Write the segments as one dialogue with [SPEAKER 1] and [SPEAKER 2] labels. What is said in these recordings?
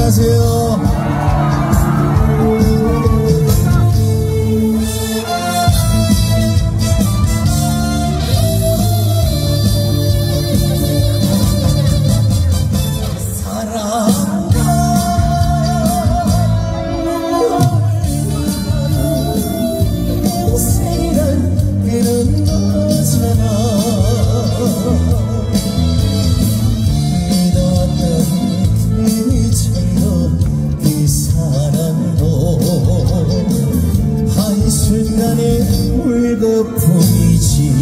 [SPEAKER 1] 안녕하세요. 한순간의 물거품이지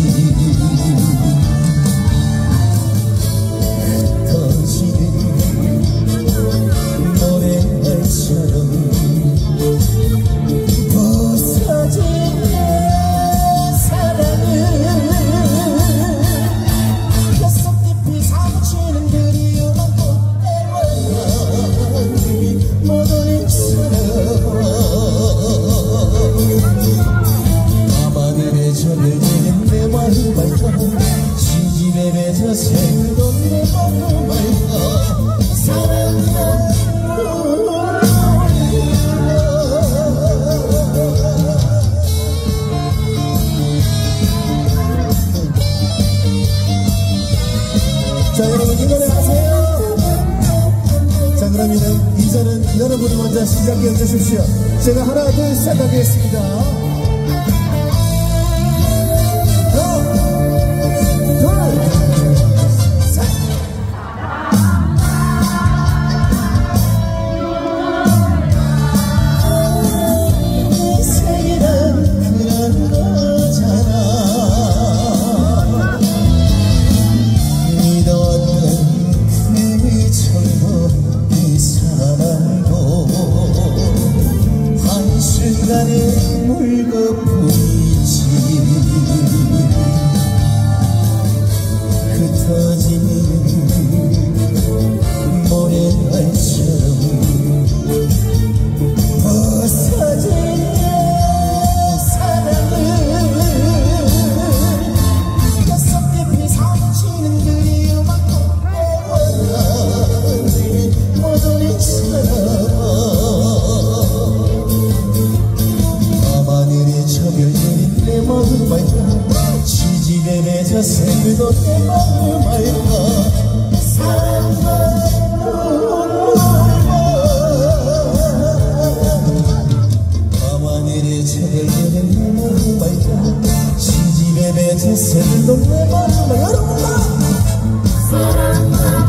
[SPEAKER 1] 흩어지는 노래말처럼 부서진 내 사랑은 뼛속 깊이 사무치는 그리움만 꽃대와 모든 사랑 저들지는 내 마음 알까 시집에 맺어 새던 내 마음 알까 사랑한다 자 여러분 이 노래 아세요? 자 그러면 인사는 여러분이 먼저 시작해 주십시오. 제가 하나 둘 셋 하겠습니다. 한순간의 물거품이지 흩어지는 모래알처럼 부서진 내 사랑은 뼛속 깊이 사무치는 그리움만 꽃대와 모든 사랑 내 마음 알까 시집에 맺어 새던 내 마음 알까 사랑만 밤하늘에 쳐들리는 내 마음 알까 시집에 맺어 새던 내 마음 알까 사랑만